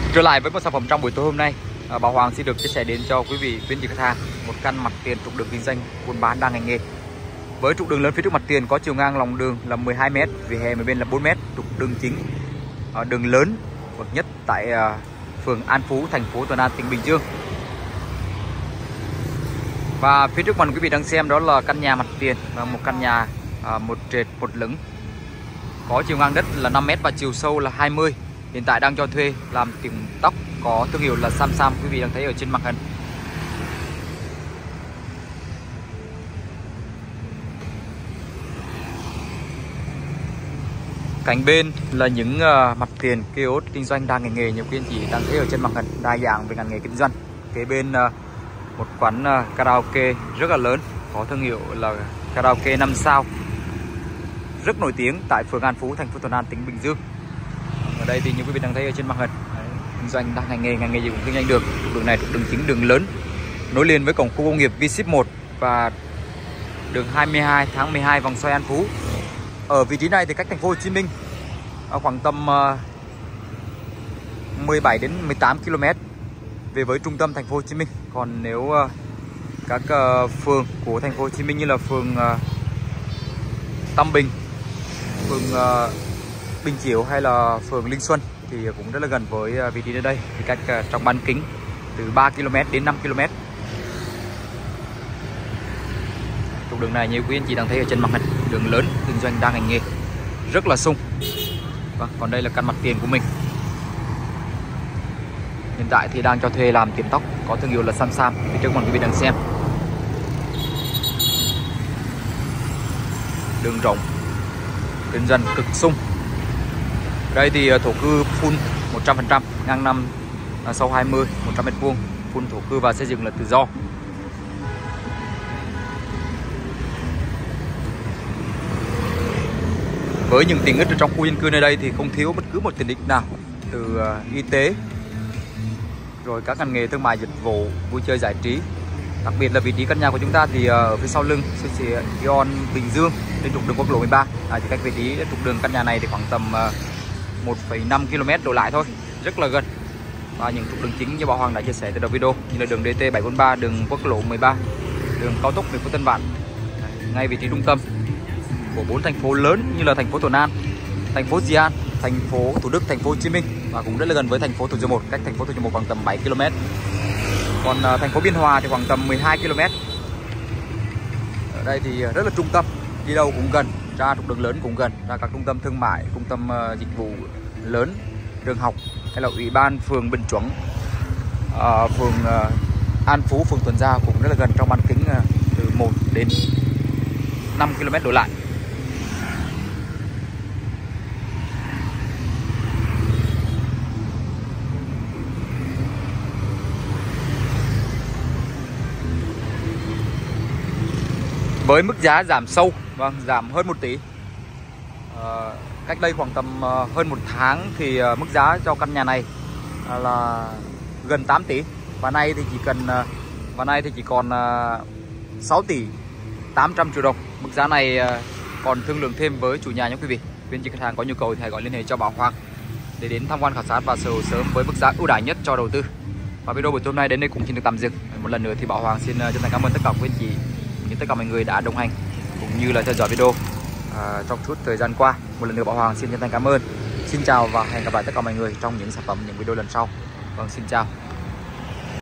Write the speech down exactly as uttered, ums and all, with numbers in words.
Trở lại với một sản phẩm trong buổi tối hôm nay, à, Bảo Hoàng xin được chia sẻ đến cho quý vị quý anh chị khách hàng một căn mặt tiền trục đường kinh doanh buôn bán đa ngành nghề. Với trục đường lớn phía trước mặt tiền có chiều ngang lòng đường là mười hai mét, vỉa hè một bên là bốn mét, trục đường chính, à, đường lớn bậc nhất tại à, phường An Phú, thành phố Thuận An, tỉnh Bình Dương. Và phía trước mặt quý vị đang xem đó là căn nhà mặt tiền, và một căn nhà à, một trệt một lửng, có chiều ngang đất là năm mét và chiều sâu là hai mươi. Hiện tại đang cho thuê làm tiệm tóc, có thương hiệu là Sam Sam, quý vị đang thấy ở trên màn hình. Cạnh bên là những uh, mặt tiền kiosk kinh doanh đa ngành nghề, nhiều quý anh chị đang thấy ở trên màn hình, đa dạng về ngành nghề kinh doanh. Kế bên uh, một quán uh, karaoke rất là lớn, có thương hiệu là karaoke năm sao, rất nổi tiếng tại phường An Phú, thành phố Thuận An, tỉnh Bình Dương. Ở đây thì như quý vị đang thấy ở trên màn hình, kinh doanh đa ngành nghề, ngành nghề gì cũng kinh doanh được. Đường này trục đường chính, đường lớn nối liền với cổng khu công nghiệp V ship một và đường hai mươi hai tháng mười hai vòng xoay An Phú. Ở vị trí này thì cách thành phố Hồ Chí Minh khoảng tầm mười bảy đến mười tám ki lô mét về với trung tâm thành phố Hồ Chí Minh. Còn nếu các phường của thành phố Hồ Chí Minh như là phường Tam Bình, phường Bình Chiểu hay là phường Linh Xuân thì cũng rất là gần với vị trí ở đây, thì cách trong bán kính từ ba ki lô mét đến năm ki lô mét. Trục đường này như quý anh chị đang thấy ở trên màn hình, đường lớn kinh doanh đa ngành nghề, rất là sung. Vâng, còn đây là căn mặt tiền của mình. Hiện tại thì đang cho thuê làm tiệm tóc, có thương hiệu là Sam Sam, phía trước mặt quý vị đang xem. Đường rộng, kinh doanh cực sung. Đây thì thổ cư full một trăm phần trăm, ngang năm sâu hai mươi, một trăm mét vuông, full thổ cư và xây dựng là tự do. Với những tiện ích ở trong khu dân cư nơi đây thì không thiếu bất cứ một tiện ích nào, từ y tế rồi các ngành nghề thương mại, dịch vụ, vui chơi giải trí. Đặc biệt là vị trí căn nhà của chúng ta thì ở phía sau lưng siêu thị Ion Bình Dương trên trục đường quốc lộ mười ba. À, chỉ cách vị trí trục đường căn nhà này thì khoảng tầm một phẩy năm ki lô mét đổ lại thôi, rất là gần. Và những trục đường chính như Bảo Hoàng đã chia sẻ từ đầu video như là đường D T bảy bốn ba, đường quốc lộ mười ba, đường cao tốc về phố Tân Vạn, ngay vị trí trung tâm của bốn thành phố lớn như là thành phố Thuận An, thành phố Di An, thành phố Thủ Đức, thành phố Hồ Chí Minh, và cũng rất là gần với thành phố Thủ Dầu Một, cách thành phố Thủ Dầu Một khoảng tầm bảy ki lô mét. Còn uh, thành phố Biên Hòa thì khoảng tầm mười hai ki lô mét. Ở đây thì rất là trung tâm, đi đâu cũng gần, ra trục đường lớn cũng gần, ra các trung tâm thương mại, trung tâm uh, dịch vụ lớn, trường học hay là ủy ban phường Bình Chuẩn, uh, phường uh, An Phú, phường Tuần Giao cũng rất là gần, trong bán kính uh, từ một đến năm ki lô mét đổ lại. Với mức giá giảm sâu, vâng, giảm hơn một tỷ. À, cách đây khoảng tầm uh, hơn một tháng thì uh, mức giá cho căn nhà này uh, là gần tám tỷ, và nay thì chỉ cần uh, và nay thì chỉ còn uh, sáu tỷ tám trăm triệu đồng. Mức giá này uh, còn thương lượng thêm với chủ nhà nhé quý vị. Bên chị khách hàng có nhu cầu thì hãy gọi liên hệ cho Bảo Hoàng để đến tham quan khảo sát và sở hữu sớm với mức giá ưu đãi nhất cho đầu tư. Và video buổi tối hôm nay đến đây cũng xin được tạm dừng. Một lần nữa thì Bảo Hoàng xin uh, chân thành cảm ơn tất cả quý anh chị, tất cả mọi người đã đồng hành cũng như là theo dõi video à, trong suốt thời gian qua. Một lần nữa Bảo Hoàng xin chân thành cảm ơn. Xin chào và hẹn gặp lại tất cả mọi người trong những sản phẩm, những video lần sau. Vâng, xin chào.